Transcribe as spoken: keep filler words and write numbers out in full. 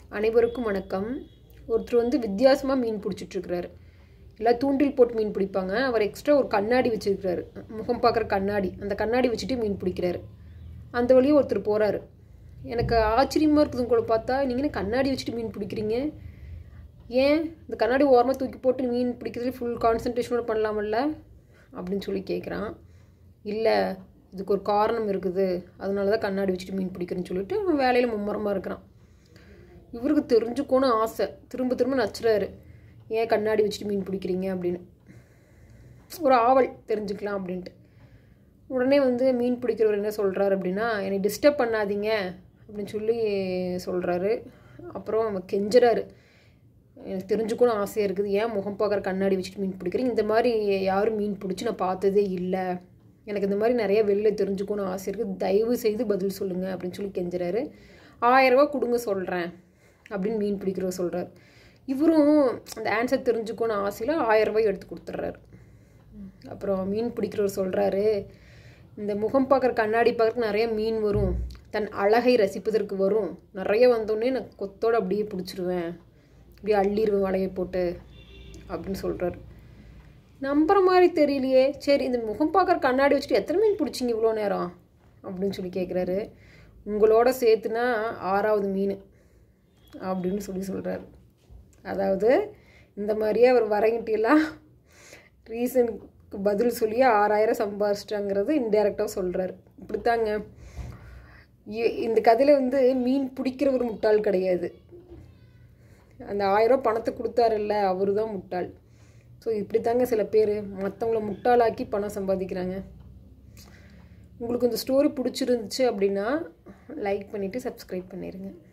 அனைவருக்கும் வணக்கம். ஒருத்தர் வந்து வித்தியாசமாக மீன் பிடிச்சிட்ருக்கிறாரு. எல்லாம் தூண்டில் போட்டு மீன் பிடிப்பாங்க. அவர் எக்ஸ்ட்ரா ஒரு கண்ணாடி வச்சுருக்கிறாரு, முகம் பார்க்குற கண்ணாடி. அந்த கண்ணாடி வச்சுட்டு மீன் பிடிக்கிறாரு. அந்த வழியே ஒருத்தர் போகிறாரு. எனக்கு ஆச்சரியமாக இருக்குதுங்க கூட பார்த்தா, நீங்கள் கண்ணாடி வச்சுட்டு மீன் பிடிக்கிறீங்க, ஏன் இந்த கண்ணாடி ஓரமாக தூக்கி போட்டு மீன் பிடிக்கிறதுல ஃபுல் கான்சன்ட்ரேஷனோட பண்ணலாமல்ல அப்படின்னு சொல்லி கேட்குறான். இல்லை, இதுக்கு ஒரு காரணம் இருக்குது, அதனால தான் கண்ணாடி வச்சுட்டு மீன் பிடிக்கிறேன்னு சொல்லிட்டு அவன் வேலையில் மும்முரமாக இருக்கிறான். இவருக்கு தெரிஞ்சுக்கணும் ஆசை, திரும்ப திரும்ப நச்சுறாரு, ஏன் கண்ணாடி வச்சுட்டு மீன் பிடிக்கிறீங்க அப்படின்னு. ஒரு ஆவல் தெரிஞ்சுக்கலாம் அப்படின்ட்டு. உடனே வந்து மீன் பிடிக்கிறவர் என்ன சொல்கிறாரு அப்படின்னா, என்னை டிஸ்டர்ப் பண்ணாதீங்க அப்படின்னு சொல்லி சொல்கிறாரு. அப்புறம் அவன் கெஞ்சுறாரு, எனக்கு தெரிஞ்சுக்கணும் ஆசையாக இருக்குது, ஏன் முகம் பார்க்குற கண்ணாடி வச்சுட்டு மீன் பிடிக்கிறீங்க, இந்த மாதிரி யாரும் மீன் பிடிச்சி நான் பார்த்ததே இல்லை, எனக்கு இந்த மாதிரி நிறைய வெளில தெரிஞ்சுக்கணும் ஆசை இருக்குது, தயவு செய்து பதில் சொல்லுங்கள் அப்படின்னு சொல்லி கெஞ்சுறாரு. ஆயிரரூபா கொடுங்க சொல்கிறேன் அப்படின்னு மீன் பிடிக்கிறவர் சொல்கிறார். இவரும் அந்த ஆன்சர் தெரிஞ்சுக்கணும் ஆசையில் ஆயிரரூபாய் எடுத்து கொடுத்துட்றாரு. அப்புறம் மீன் பிடிக்கிறவர் சொல்கிறாரு, இந்த முகம் பார்க்குற கண்ணாடி பார்க்குறதுக்கு நிறைய மீன் வரும், தன் அழகை ரசிப்பதற்கு வரும், நிறைய வந்தோடனே நான் கொத்தோடு அப்படியே பிடிச்சிருவேன், அப்படியே அள்ளிடுவேன் வலையை போட்டு அப்படின்னு சொல்கிறாரு. நம்புற மாதிரி தெரியலையே. சரி, இந்த முகம் பார்க்குற கண்ணாடி வச்சுட்டு எத்தனை மீன் பிடிச்சிங்க இவ்வளோ நேரம் அப்படின்னு சொல்லி கேட்குறாரு. உங்களோட சேர்த்துனா ஆறாவது மீன் அப்படின்னு சொல்லி சொல்கிறாரு. அதாவது இந்த மாதிரியே அவர் வரங்கிட்டெல்லாம் ரீசனுக்கு பதில் சொல்லி ஆறாயிரம் சம்பாதிச்சிட்டாங்கிறது இன்டெரக்டாக சொல்கிறாரு. இப்படித்தாங்க இந்த கதையில் வந்து மீன் பிடிக்கிற ஒரு முட்டாள் கிடையாது, அந்த ஆயிரம் பணத்தை கொடுத்தாருல்ல அவரு தான் முட்டாள். ஸோ இப்படித்தாங்க சில பேர் மற்றவங்கள முட்டாளாக்கி பணம் சம்பாதிக்கிறாங்க. உங்களுக்கு இந்த ஸ்டோரி பிடிச்சிருந்துச்சு அப்படின்னா லைக் பண்ணிவிட்டு சப்ஸ்கிரைப் பண்ணிடுங்க.